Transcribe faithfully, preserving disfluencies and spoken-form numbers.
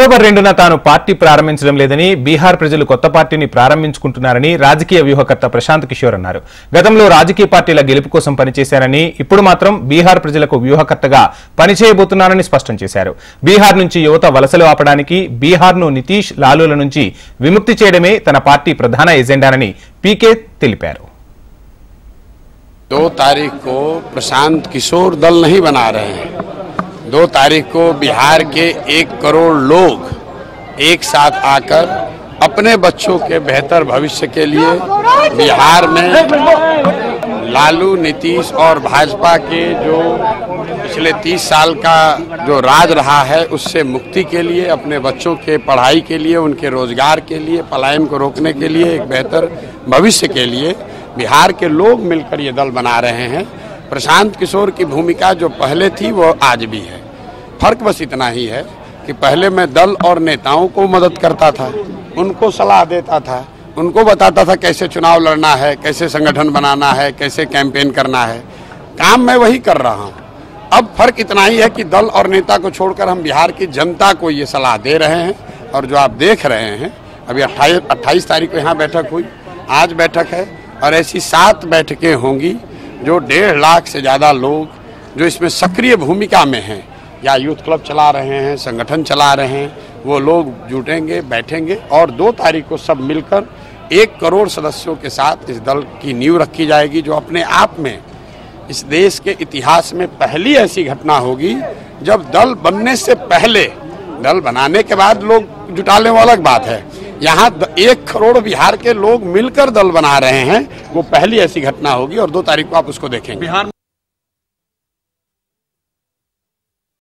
October రెండున తాను party ప్రారంభించడం లేదని బీహార్ ప్రజలు కొత్త పార్టీని ప్రారంభించుకుంటున్నారని రాజకీయ వ్యూహకర్త ప్రశాంత్ కిషోర్ అన్నారు. గతంలో రాజకీయ పార్టీల గెలుపు కోసం పనిచేశారని, ఇప్పుడు మాత్రం బీహార్ ప్రజలకు వ్యూహకర్తగా పనిచేయబోతున్నారని స్పష్టం చేశారు. బీహార్ నుంచి యువత వలసలు ఆపడానికి, బీహార్ను నితీష్ లాలూల నుంచి విముక్తి చేయడమే తన పార్టీ ప్రధాన ఎజెండానని పీకే తెలిపారు. दो तारीख को प्रशांत किशोर दल नहीं बना रहे हैं। दो तारीख को बिहार के एक करोड़ लोग एक साथ आकर अपने बच्चों के बेहतर भविष्य के लिए बिहार में लालू, नीतीश और भाजपा के जो पिछले तीस साल का जो राज रहा है उससे मुक्ति के लिए, अपने बच्चों के पढ़ाई के लिए, उनके रोजगार के लिए, पलायन को रोकने के लिए, एक बेहतर भविष्य के लिए बिहार के लोग मिलकर ये दल बना रहे हैं। प्रशांत किशोर की भूमिका जो पहले थी वो आज भी है। फर्क बस इतना ही है कि पहले मैं दल और नेताओं को मदद करता था, उनको सलाह देता था, उनको बताता था कैसे चुनाव लड़ना है, कैसे संगठन बनाना है, कैसे कैंपेन करना है। काम मैं वही कर रहा हूँ। अब फर्क इतना ही है कि दल और नेता को छोड़कर हम बिहार की जनता को ये सलाह दे रहे हैं। और जो आप देख रहे हैं, अभी अट्ठाईस अट्ठाईस तारीख को यहाँ बैठक हुई, आज बैठक है और ऐसी सात बैठकें होंगी जो डेढ़ लाख से ज़्यादा लोग जो इसमें सक्रिय भूमिका में हैं, या यूथ क्लब चला रहे हैं, संगठन चला रहे हैं, वो लोग जुटेंगे, बैठेंगे और दो तारीख को सब मिलकर एक करोड़ सदस्यों के साथ इस दल की नींव रखी जाएगी, जो अपने आप में इस देश के इतिहास में पहली ऐसी घटना होगी जब दल बनने से पहले, दल बनाने के बाद लोग जुटा लें वो अलग बात है, यहाँ एक करोड़ बिहार के लोग मिलकर दल बना रहे हैं, वो पहली ऐसी घटना होगी और दो तारीख को आप उसको देखेंगे।